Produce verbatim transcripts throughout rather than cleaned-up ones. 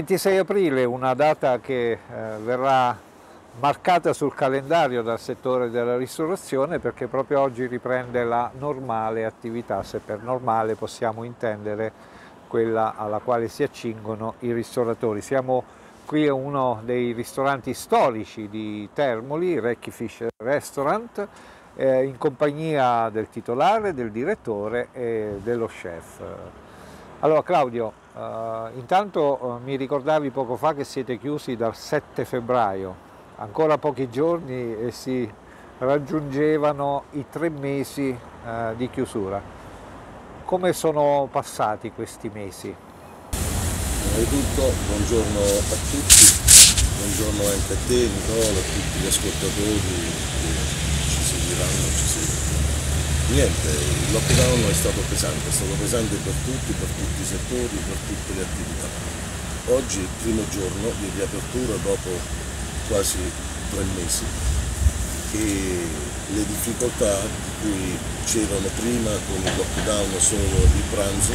ventisei aprile, una data che eh, verrà marcata sul calendario dal settore della ristorazione, perché proprio oggi riprende la normale attività, se per normale possiamo intendere quella alla quale si accingono i ristoratori. Siamo qui a uno dei ristoranti storici di Termoli, Recchi Fish Restaurant, eh, in compagnia del titolare, del direttore e dello chef. Allora Claudio, uh, intanto uh, mi ricordavi poco fa che siete chiusi dal sette febbraio, ancora pochi giorni e si raggiungevano i tre mesi uh, di chiusura. Come sono passati questi mesi? Prima di tutto, buongiorno a tutti, buongiorno anche a te Nicola, a tutti gli ascoltatori che ci seguiranno, ci seguiranno. Niente, il lockdown è stato pesante, è stato pesante per tutti, per tutti i settori, per tutte le attività. Oggi è il primo giorno di riapertura dopo quasi tre mesi e le difficoltà di cui c'erano prima con il lockdown solo il pranzo,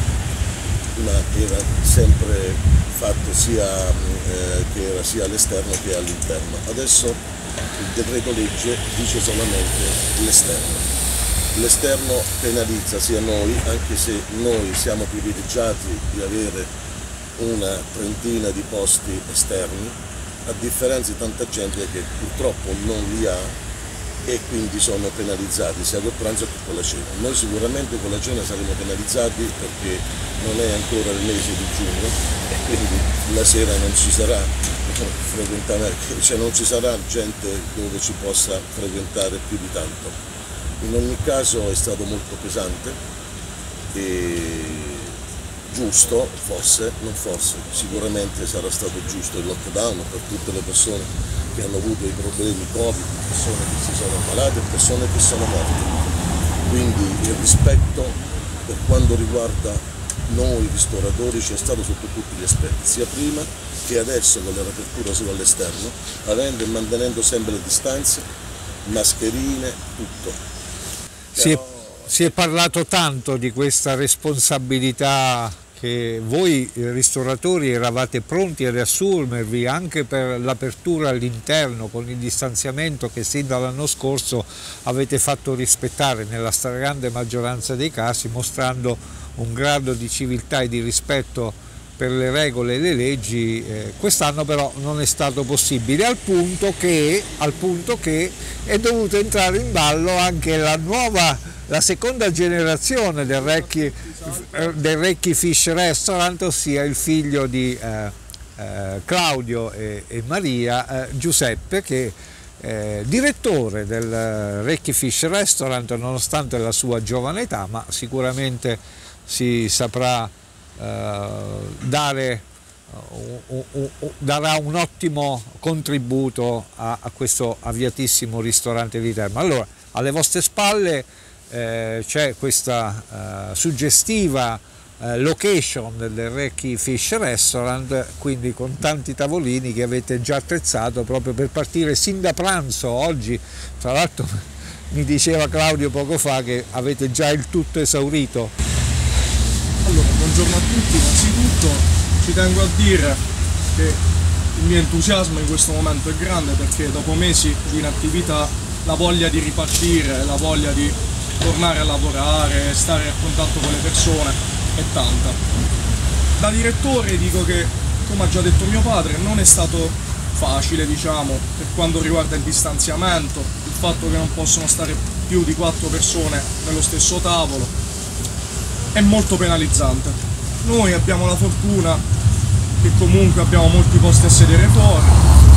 ma era sempre fatto sia, eh, che era sia all'esterno che all'interno. Adesso il decreto legge dice solamente l'esterno. L'esterno penalizza sia noi, anche se noi siamo privilegiati di avere una trentina di posti esterni, a differenza di tanta gente che purtroppo non li ha e quindi sono penalizzati sia col pranzo che con la cena. Noi sicuramente con la cena saremo penalizzati perché non è ancora il mese di giugno e quindi la sera non ci sarà frequentamento, cioè non ci sarà gente dove ci possa frequentare più di tanto. In ogni caso è stato molto pesante e giusto, forse, non forse, sicuramente sarà stato giusto il lockdown per tutte le persone che hanno avuto i problemi Covid, persone che si sono ammalate e persone che sono morte. Quindi il rispetto per quanto riguarda noi ristoratori c'è stato sotto tutti gli aspetti, sia prima che adesso con la riapertura solo all'esterno, avendo e mantenendo sempre le distanze, mascherine, tutto. Si è, si è parlato tanto di questa responsabilità che voi ristoratori eravate pronti ad assumervi anche per l'apertura all'interno con il distanziamento che sin dall'anno scorso avete fatto rispettare nella stragrande maggioranza dei casi, mostrando un grado di civiltà e di rispetto per le regole e le leggi. Eh, quest'anno però non è stato possibile, al punto che, al punto che è dovuta entrare in ballo anche la nuova, la seconda generazione del Recchi, del Recchi Fish Restaurant, ossia il figlio di eh, eh, Claudio e, e Maria, eh, Giuseppe, che è direttore del Recchi Fish Restaurant nonostante la sua giovane età, ma sicuramente si saprà Uh, dare, uh, uh, uh, uh, darà un ottimo contributo a, a questo avviatissimo ristorante di Termo. Allora, alle vostre spalle eh, c'è questa uh, suggestiva uh, location del Recchi Fish Restaurant, quindi con tanti tavolini che avete già attrezzato proprio per partire sin da pranzo oggi. Tra l'altro mi diceva Claudio poco fa che avete già il tutto esaurito. Allora, buongiorno a tutti, innanzitutto ci tengo a dire che il mio entusiasmo in questo momento è grande perché dopo mesi di inattività la voglia di ripartire, la voglia di tornare a lavorare, stare a contatto con le persone è tanta. Da direttore dico che, come ha già detto mio padre, non è stato facile, diciamo, per quanto riguarda il distanziamento, il fatto che non possono stare più di quattro persone nello stesso tavolo. È molto penalizzante. Noi abbiamo la fortuna che comunque abbiamo molti posti a sedere fuori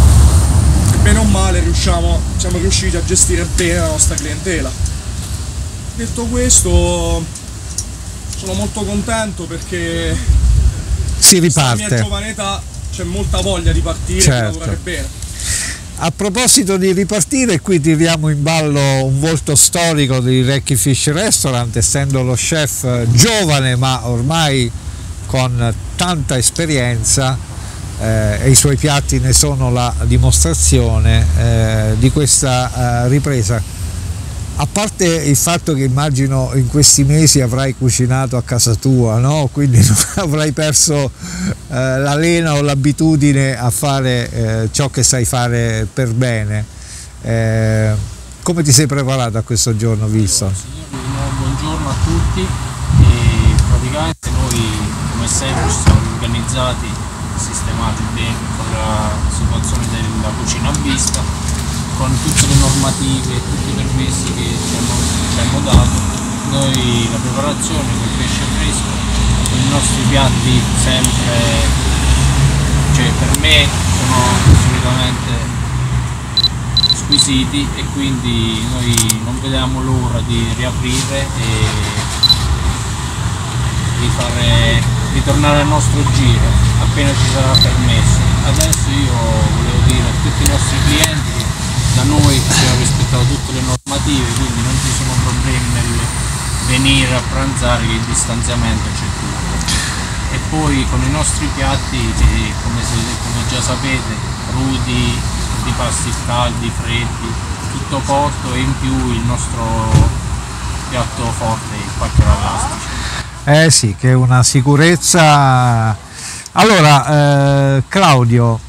e bene o male riusciamo, siamo riusciti a gestire bene la nostra clientela. Detto questo, sono molto contento perché si riparte. nella mia giovane età c'è molta voglia di partire, certo, e di lavorare bene. A proposito di ripartire, qui tiriamo in ballo un volto storico di Recchi Fish Restaurant, essendo lo chef giovane ma ormai con tanta esperienza, eh, e i suoi piatti ne sono la dimostrazione eh, di questa eh, ripresa. A parte il fatto che immagino in questi mesi avrai cucinato a casa tua, no? Quindi non avrai perso eh, la lena o l'abitudine a fare eh, ciò che sai fare per bene. Eh, come ti sei preparato a questo giorno, Wilson? Allora, signori, buongiorno a tutti. E praticamente noi come sempre ci siamo organizzati, sistemati bene con la situazione della cucina a vista, con tutte le normative e tutti i permessi che ci hanno, ci hanno dato. Noi la preparazione col pesce fresco, con i nostri piatti sempre, cioè per me sono assolutamente squisiti, e quindi noi non vediamo l'ora di riaprire e di fare, ritornare al nostro giro appena ci sarà permesso. Adesso io volevo dire a tutti i nostri clienti, da noi abbiamo rispettato tutte le normative, quindi non ci sono problemi nel venire a pranzare, che il distanziamento c'è tutto. E poi con i nostri piatti, che come, se, come già sapete, crudi, di pasti caldi, freddi, tutto cotto, e in più il nostro piatto forte, il quattro all'astice. Eh sì, che è una sicurezza. Allora, eh, Claudio,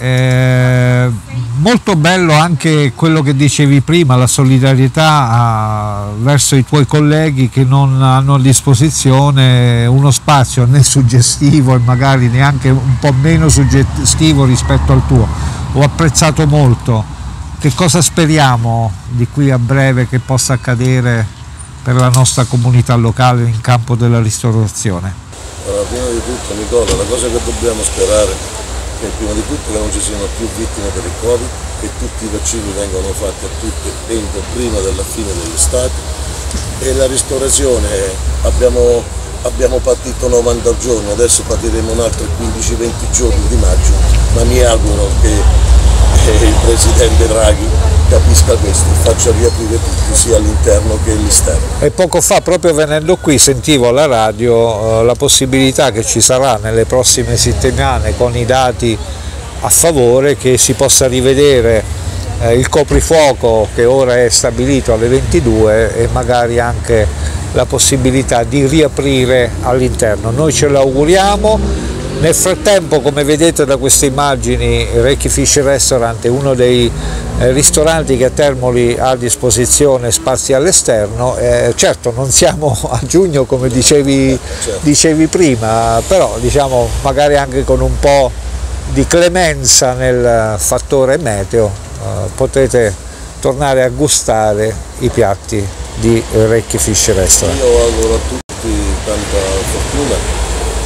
eh, molto bello anche quello che dicevi prima, la solidarietà eh, verso i tuoi colleghi che non hanno a disposizione uno spazio né suggestivo e magari neanche un po' meno suggestivo rispetto al tuo. Ho apprezzato molto. Che cosa speriamo di qui a breve che possa accadere per la nostra comunità locale in campo della ristorazione? Allora, prima di tutto, Nicola, la cosa che dobbiamo sperare è prima di tutto che non ci siano più vittime per il Covid, che tutti i vaccini vengano fatti a tutti entro prima della fine dell'estate, e la ristorazione abbiamo, abbiamo partito novanta giorni, adesso partiremo un altro quindici venti giorni di maggio, ma mi auguro che il Presidente Draghi capisca questo e faccia riaprire tutti, sia all'interno che all'esterno. E poco fa, proprio venendo qui, sentivo alla radio eh, la possibilità che ci sarà nelle prossime settimane, con i dati a favore, che si possa rivedere eh, il coprifuoco che ora è stabilito alle ventidue, e magari anche la possibilità di riaprire all'interno. Noi ce l'auguriamo. Nel frattempo, come vedete da queste immagini, Recchi Fish Restaurant è uno dei eh, ristoranti che a Termoli ha a disposizione spazi all'esterno. Eh, certo, non siamo a giugno come dicevi, dicevi prima, però diciamo magari anche con un po' di clemenza nel fattore meteo eh, potete tornare a gustare i piatti di Recchi Fish Restaurant. Io auguro a tutti tanta fortuna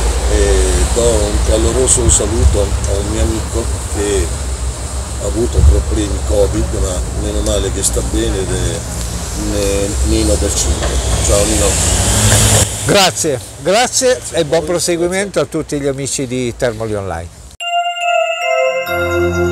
e do un caloroso saluto a un mio amico che ha avuto problemi Covid, ma meno male che sta bene, ed è Nino del Cinque. Ciao Nino. Grazie, grazie e buon proseguimento a tutti gli amici di Termoli Online.